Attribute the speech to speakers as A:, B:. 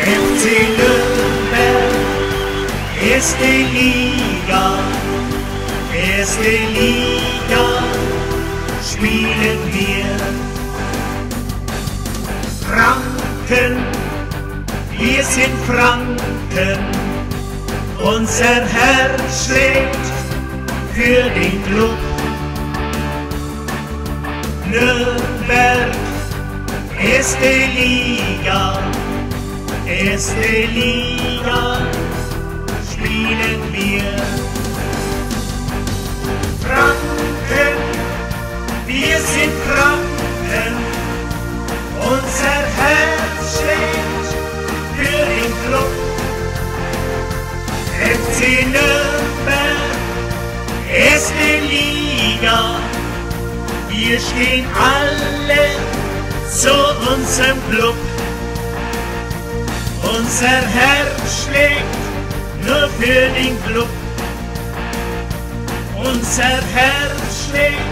A: FC Nürnberg, erste Liga, erste Liga, spielen wir. Franken, wir sind Franken, unser Herz schlägt für den Club. Nürnberg, erste Liga, spielen wir. Franken, wir sind Franken, unser Herz schlägt für den Club. FC Nürnberg, erste Liga, wir stehen alle zu unserem Club. Unser Herz schlägt nur für den Club. Unser Herz schlägt